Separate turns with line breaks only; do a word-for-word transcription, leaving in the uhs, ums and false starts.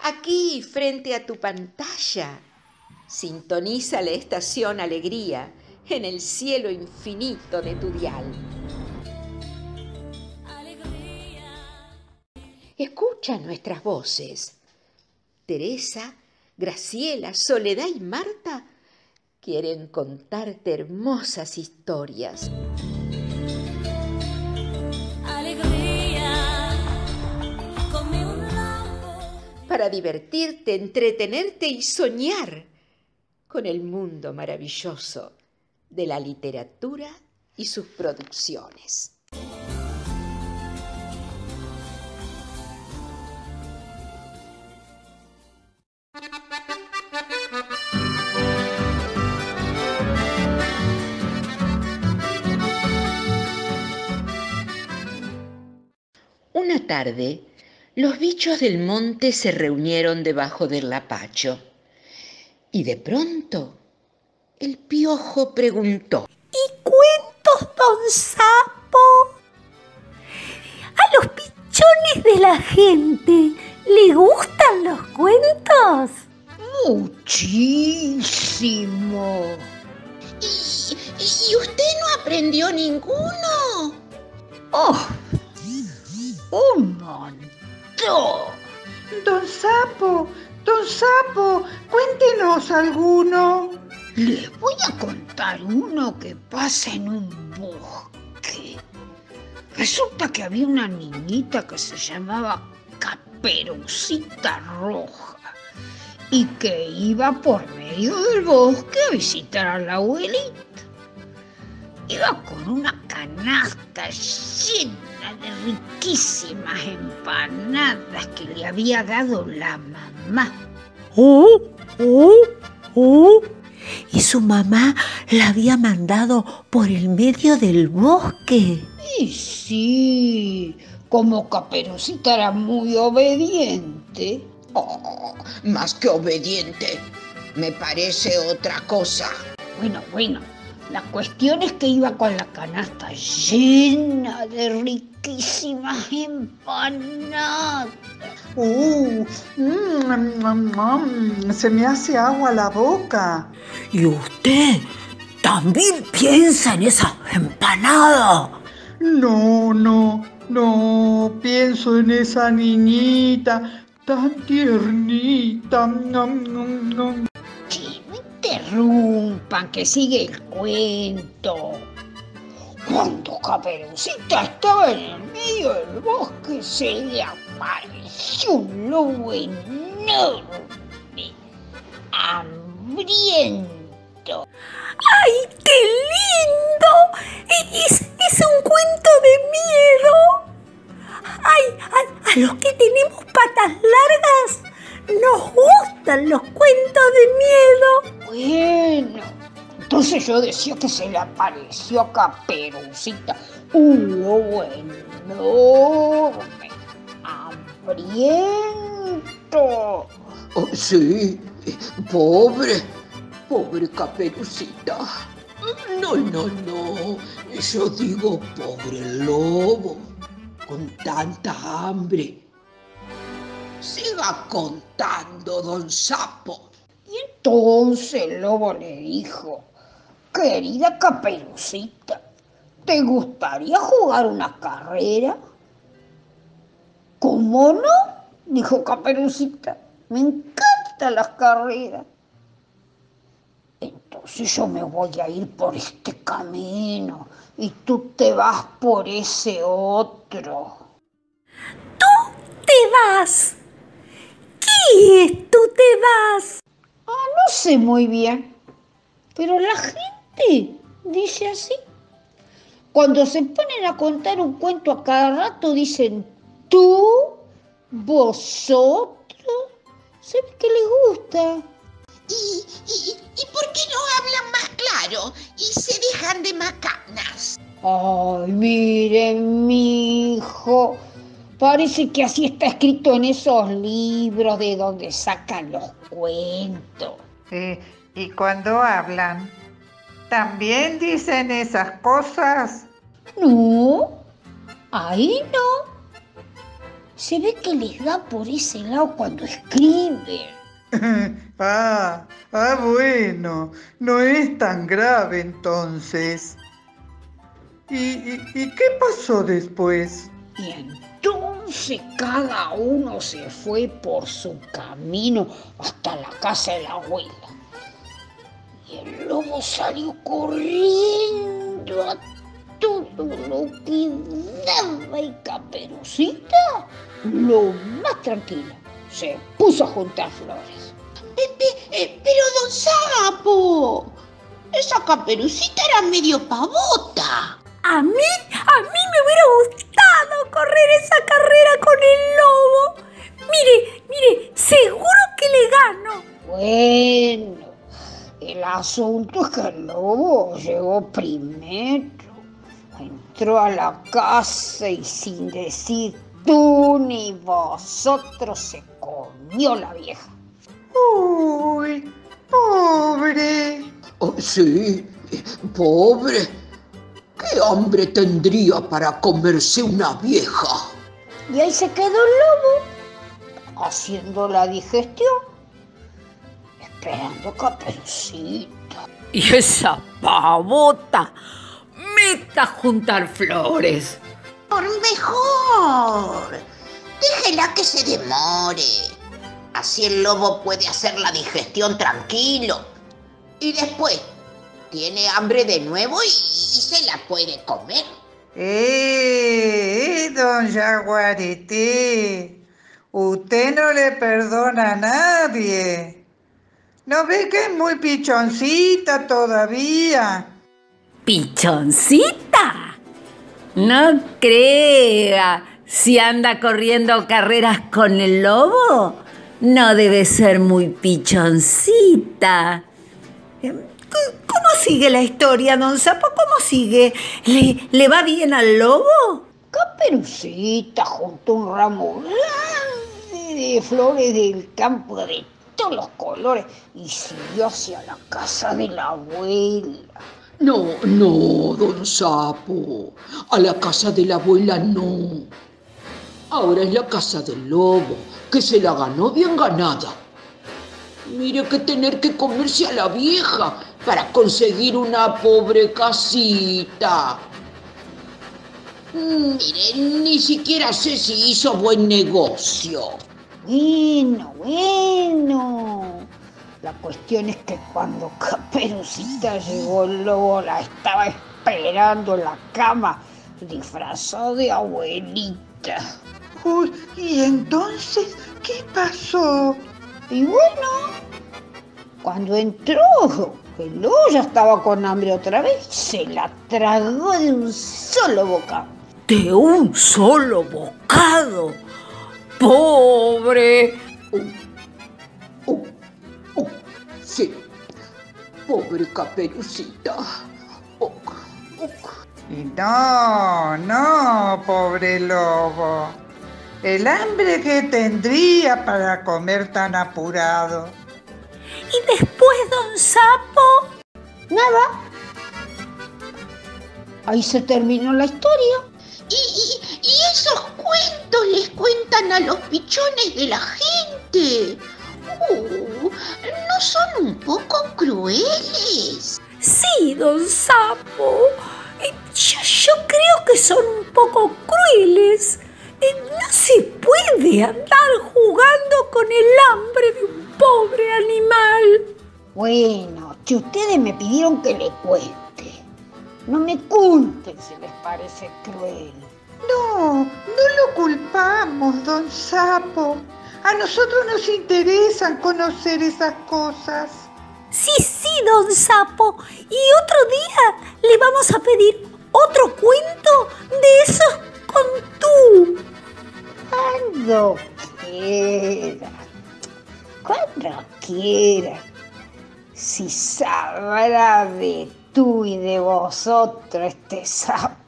aquí frente a tu pantalla. Sintoniza la estación Alegría en el cielo infinito de tu dial. Escucha nuestras voces. Teresa, Graciela, Soledad y Marta quieren contarte hermosas historias. Para divertirte, entretenerte y soñar con el mundo maravilloso de la literatura y sus producciones. Una tarde, los bichos del monte se reunieron debajo del lapacho y de pronto el piojo preguntó:
¿Y cuentos, don Sapo? ¿A los pichones de la gente le gustan los cuentos?
Muchísimo.
¿Y, y usted no aprendió ninguno?
¡Oh! ¡Un montón!
Don Sapo, don Sapo, cuéntenos alguno.
Les voy a contar uno que pasa en un bosque. Resulta que había una niñita que se llamaba Caperucita Roja y que iba por medio del bosque a visitar a la abuelita. Iba con una canasta llena de riquísimas empanadas que le había dado la mamá.
¡Oh! ¡Oh! ¡Oh! Y su mamá la había mandado por el medio del bosque.
Y sí, como Caperucita era muy obediente.
Oh, más que obediente, me parece otra cosa.
Bueno, bueno, la cuestión es que iba con la canasta llena de riquísimas empanadas.
¡Uh! Mm, mm, mm, se me hace agua la boca.
¿Y usted también piensa en esa empanada?
No, no, no, pienso en esa niñita tan tiernita. Nom, nom, nom.
Che, no interrumpan, que sigue el cuento. Cuando Caperucita estaba en el medio del bosque, se le apareció un lobo enorme, hambriento.
¡Ay, qué lindo! Es, es un cuento de miedo. ¡Ay, a, a los que tenemos patas largas nos gustan los cuentos de miedo!
Bueno, entonces yo decía que se le apareció a Caperucita un lobo enorme, hambriento.
Oh, sí, pobre, pobre Caperucita. No, no, no, yo digo pobre lobo, con tanta hambre. Siga contando, don Sapo.
Y entonces el lobo le dijo: querida Caperucita, ¿te gustaría jugar una carrera? ¿Cómo no?, dijo Caperucita, me encantan las carreras. Entonces yo me voy a ir por este camino y tú te vas por ese otro.
¡Tú te vas! ¿Qué es tú te vas?
Ah, no sé muy bien, pero la gente dice así. Cuando se ponen a contar un cuento a cada rato dicen tú, vosotros. Se ve que les gusta.
¿Y, y, ¿Y por qué no hablan más claro y se dejan de macanas?
Ay, miren, mijo, parece que así está escrito en esos libros de donde sacan los cuentos.
Sí, y cuando hablan, ¿también dicen esas cosas?
No, ahí no. Se ve que les da por ese lado cuando escriben.
Ah, ah, bueno, no es tan grave entonces. ¿Y, y, y qué pasó después?
Y entonces cada uno se fue por su camino hasta la casa de la abuela. Y el lobo salió corriendo a todo lo que daba, y Caperucita, lo más tranquila, se puso a juntar flores.
Pepe, eh, pero don Sapo, esa Caperucita era medio pavota.
A mí, a mí me hubiera gustado correr esa carrera con el lobo. Mire, mire, seguro que le gano.
Bueno, el asunto es que el lobo llegó primero. Entró a la casa y sin decir tú ni vosotros se comió la vieja.
Uy, pobre.
Oh, sí, pobre. ¿Qué hambre tendría para comerse una vieja?
Y ahí se quedó el lobo, haciendo la digestión, esperando a Caperucita.
Y esa pavota, meta a juntar flores.
Por mejor, déjela que se demore. Así el lobo puede hacer la digestión tranquilo. Y después tiene hambre de nuevo y, y se la puede comer.
¡Eh, eh, don Yaguareté! Usted no le perdona a nadie. ¿No ve que es muy pichoncita todavía?
¿Pichoncita? No crea. Si anda corriendo carreras con el lobo, no debe ser muy pichoncita. ¿Cómo sigue la historia, don Sapo? ¿Cómo sigue? ¿Le, ¿le va bien al lobo?
Caperucita juntó un ramo grande de flores del campo de todos los colores y siguió hacia la casa de la abuela.
No, no, don Sapo. A la casa de la abuela no. Ahora es la casa del lobo, que se la ganó bien ganada. Mire que tener que comerse a la vieja para conseguir una pobre casita. Mire, ni siquiera sé si hizo buen negocio.
Bueno, bueno. La cuestión es que cuando Caperucita llegó, el lobo la estaba esperando en la cama, disfrazado de abuelita.
Uy, ¿y entonces qué pasó?
Y bueno, cuando entró, el lobo ya estaba con hambre otra vez, se la tragó de un solo bocado.
¿De un solo bocado? ¡Pobre!
Oh, oh, oh, sí, pobre Caperucita. Oh, oh.
Y no, no, pobre lobo. El hambre que tendría para comer tan apurado.
¿Y después, don Sapo?
Nada. Ahí se terminó la historia.
Y, y, y esos cuentos les cuentan a los pichones de la gente. Uh, ¿no son un poco crueles?
Sí, don Sapo. Eh, yo, yo creo que son un poco crueles. Eh, no se puede andar jugando con el hambre de un pobre animal.
Bueno, si ustedes me pidieron que le cuente, no me culpen si les parece cruel.
No, no lo culpamos, don Sapo. A nosotros nos interesan conocer esas cosas.
Sí, sí, don Sapo. Y otro día le vamos a pedir otro cuento de esos con tú.
Cuando quiera, cuando quiera. Si sabrá de tú y de vosotros este sapo.